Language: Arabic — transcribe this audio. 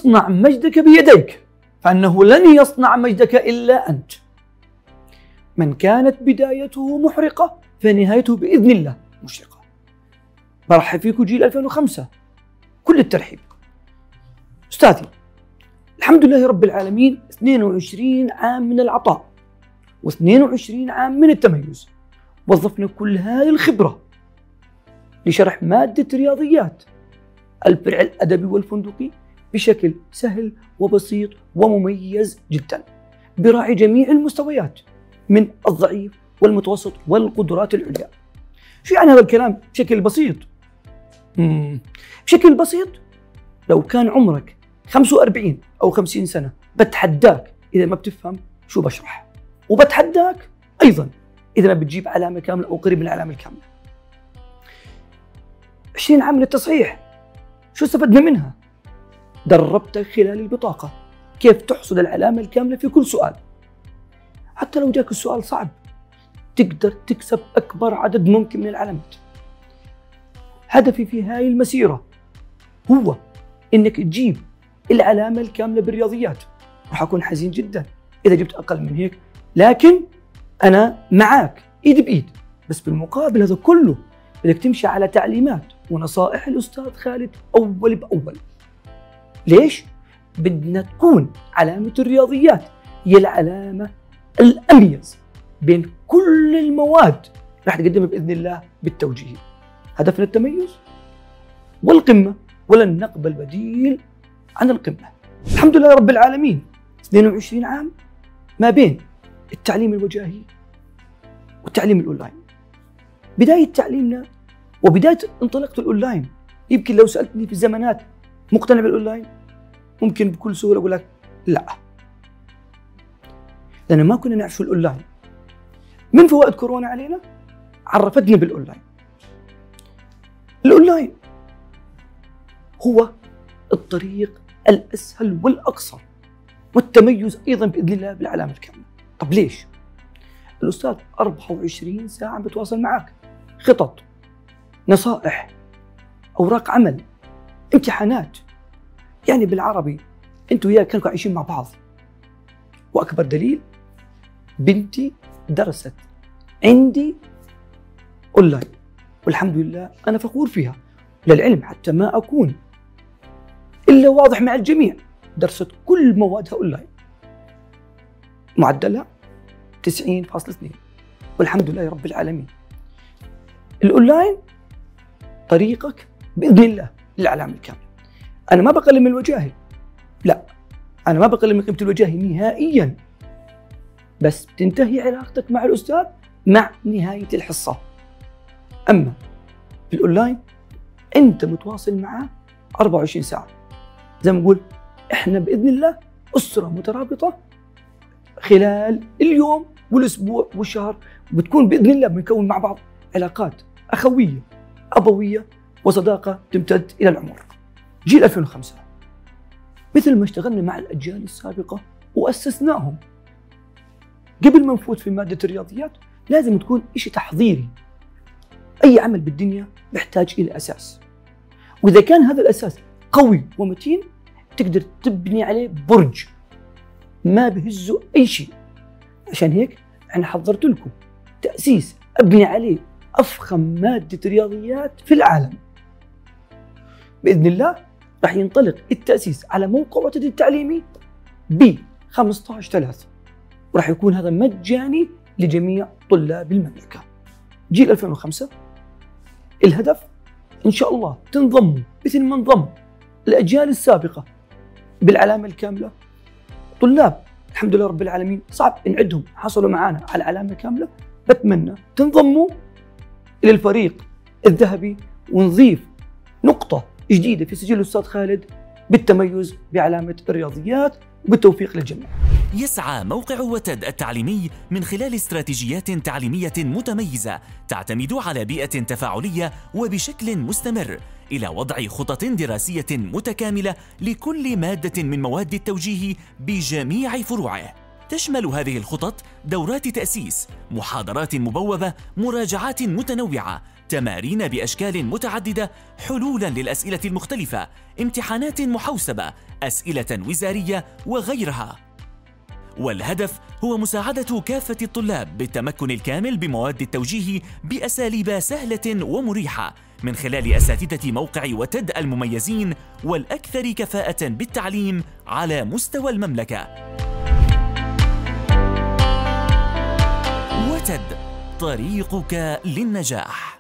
اصنع مجدك بيديك فإنه لن يصنع مجدك إلا أنت. من كانت بدايته محرقة فنهايته بإذن الله مشرقة. برحب فيكم جيل 2005 كل الترحيب. أستاذي، الحمد لله رب العالمين 22 عام من العطاء و22 عام من التميز، وظفنا كل هذه الخبرة لشرح مادة رياضيات الفرع الأدبي والفندقي بشكل سهل وبسيط ومميز جدا، براعي جميع المستويات من الضعيف والمتوسط والقدرات العليا. شو يعني هذا الكلام بشكل بسيط؟ بشكل بسيط، لو كان عمرك 45 أو 50 سنة بتحداك إذا ما بتفهم شو بشرح، وبتحداك أيضا إذا ما بتجيب علامة كاملة أو قريب من العلامة الكاملة. 20 عام من التصحيح، شو استفدنا منها؟ دربتك خلال البطاقة كيف تحصد العلامة الكاملة في كل سؤال. حتى لو جاك السؤال صعب تقدر تكسب أكبر عدد ممكن من العلامات. هدفي في هاي المسيرة هو إنك تجيب العلامة الكاملة بالرياضيات. راح أكون حزين جدا إذا جبت أقل من هيك، لكن أنا معاك إيد بإيد. بس بالمقابل هذا كله بدك تمشي على تعليمات ونصائح الأستاذ خالد أول بأول. ليش؟ بدنا تكون علامة الرياضيات هي العلامة الأميز بين كل المواد راح تقدمها بإذن الله بالتوجيه. هدفنا التميز والقمة، ولن نقبل بديل عن القمة. الحمد لله رب العالمين 22 عام ما بين التعليم الوجاهي والتعليم الأونلاين. بداية تعليمنا وبداية انطلاقة الأونلاين، يمكن لو سألتني في الزمانات مقتنع بالأونلاين ممكن بكل سهولة أقول لك لا، لأن ما كنا نعرف شو الأونلاين. من فوائد كورونا علينا عرفتنا بالأونلاين. الأونلاين هو الطريق الأسهل والأقصر والتميز أيضا بإذن الله بالعلامة الكاملة. طب ليش؟ الأستاذ 24 ساعة بتواصل معك، خطط، نصائح، أوراق عمل، امتحانات. يعني بالعربي أنتوا وياه كانوا عايشين مع بعض. وأكبر دليل بنتي درست عندي أونلاين، والحمد لله أنا فخور فيها. للعلم حتى ما أكون إلا واضح مع الجميع، درست كل موادها أونلاين، معدلها 90.2، والحمد لله رب العالمين. الأونلاين طريقك بإذن الله للعلامة الكاملة. أنا ما بقلل من الوجاهي، لا، أنا ما بقلل من قيمة الوجاهي نهائياً، بس تنتهي علاقتك مع الأستاذ مع نهاية الحصة. أما في الأونلاين أنت متواصل معه 24 ساعة. زي ما نقول إحنا بإذن الله أسرة مترابطة خلال اليوم والأسبوع والشهر، بتكون بإذن الله بنكون مع بعض علاقات أخوية أبوية وصداقة تمتد إلى العمر. جيل 2005 مثل ما اشتغلنا مع الأجيال السابقة وأسسناهم، قبل ما نفوت في مادة الرياضيات لازم تكون إشي تحضيري. أي عمل بالدنيا يحتاج إلى أساس، وإذا كان هذا الأساس قوي ومتين تقدر تبني عليه برج ما بهزه أي شيء. عشان هيك أنا حضرت لكم تأسيس أبني عليه أفخم مادة رياضيات في العالم. بإذن الله راح ينطلق التأسيس على موقع وتد التعليمي ب 15/3، وراح يكون هذا مجاني لجميع طلاب المملكة. جيل 2005 الهدف إن شاء الله تنضموا مثل ما انضم الأجيال السابقة بالعلامة الكاملة. طلاب الحمد لله رب العالمين صعب نعدهم حصلوا معانا على العلامة الكاملة. بتمنى تنضموا إلى الفريق الذهبي ونضيف نقطة جديدة في سجل الأستاذ خالد بالتميز بعلامة الرياضيات، وبالتوفيق للجميع. يسعى موقع وتد التعليمي من خلال استراتيجيات تعليمية متميزة تعتمد على بيئة تفاعلية وبشكل مستمر إلى وضع خطط دراسية متكاملة لكل مادة من مواد التوجيه بجميع فروعه. تشمل هذه الخطط دورات تأسيس، محاضرات مبوبة، مراجعات متنوعة، تمارين بأشكال متعددة، حلولاً للأسئلة المختلفة، امتحانات محوسبة، أسئلة وزارية وغيرها. والهدف هو مساعدة كافة الطلاب بالتمكن الكامل بمواد التوجيه بأساليب سهلة ومريحة من خلال أساتذة موقع وتد المميزين والأكثر كفاءة بالتعليم على مستوى المملكة. وتد، طريقك للنجاح.